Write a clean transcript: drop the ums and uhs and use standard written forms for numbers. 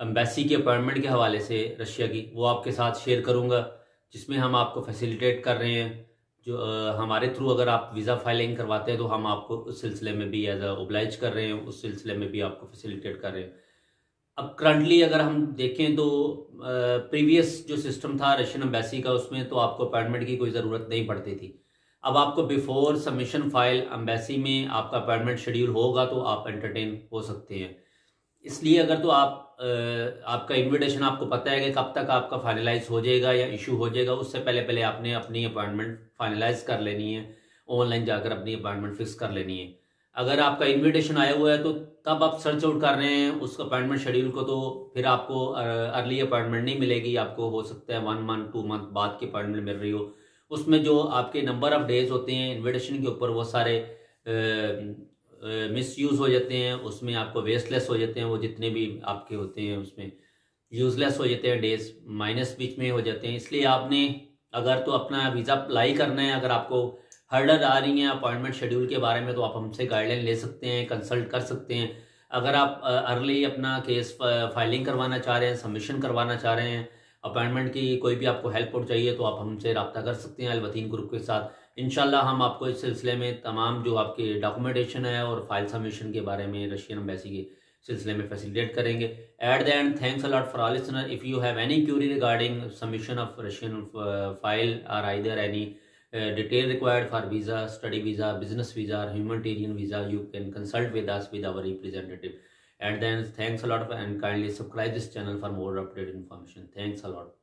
Embassy की appointment के हवाले से रशिया की, वो आपके साथ शेयर करूँगा, जिसमें हम आपको फैसिलिटेट कर रहे हैं। जो हमारे थ्रू अगर आप वीज़ा फाइलिंग करवाते हैं तो हम आपको उस सिलसिले में भी एज अ ओब्लाइज कर रहे हैं, उस सिलसिले में भी आपको फैसिलिटेट कर रहे हैं। अब करंटली अगर हम देखें तो प्रीवियस जो सिस्टम था रशियन एम्बेसी का, उसमें तो आपको अपॉइंटमेंट की कोई ज़रूरत नहीं पड़ती थी। अब आपको बिफोर सबमिशन फाइल एम्बेसी में आपका अपॉइंटमेंट शेड्यूल होगा तो आप एंटरटेन हो सकते हैं। इसलिए अगर तो आप आपका इनविटेशन आपको पता है कि कब तक आपका फाइनलाइज हो जाएगा या इशू हो जाएगा, उससे पहले पहले आपने अपनी अपॉइंटमेंट फाइनलाइज कर लेनी है, ऑनलाइन जाकर अपनी अपॉइंटमेंट फिक्स कर लेनी है। अगर आपका इनविटेशन आया हुआ है तो तब आप सर्च आउट कर रहे हैं उस अपॉइंटमेंट शेड्यूल को, तो फिर आपको अर्ली अपॉइंटमेंट नहीं मिलेगी। आपको हो सकता है 1 मंथ 2 मंथ बाद की अपॉइंटमेंट मिल रही हो। उसमें जो आपके नंबर ऑफ डेज होते हैं इनविटेशन के ऊपर, वो सारे मिस यूज़ हो जाते हैं, उसमें आपको वेस्टलेस हो जाते हैं, वो जितने भी आपके होते हैं उसमें यूज़लेस हो जाते हैं, डेज माइनस बीच में हो जाते हैं। इसलिए आपने अगर तो अपना वीज़ा अप्लाई करना है, अगर आपको हर्डल आ रही हैं अपॉइंटमेंट शेड्यूल के बारे में, तो आप हमसे गाइडलाइन ले सकते हैं, कंसल्ट कर सकते हैं। अगर आप अर्ली अपना केस फाइलिंग करवाना चाह रहे हैं, सबमिशन करवाना चाह रहे हैं, अपॉइंटमेंट की कोई भी आपको हेल्प हो चाहिए, तो आप हमसे रब्ता कर सकते हैं अलवतीन ग्रुप के साथ। इंशाल्लाह हम आपको इस सिलसिले में तमाम जो आपके डॉक्यूमेंटेशन है और फाइल सबमिशन के बारे में रशियन एम्बेसी के सिलसिले में फैसिलिटेट करेंगे। At the end, thanks a lot for all listener. If you have any query regarding submission of Russian file और either any detail required for visa, study visa, business visa, or humanitarian visa, you can consult with us with our representative. And then thanks a lot and kindly subscribe this channel for more updated information. Thanks a lot.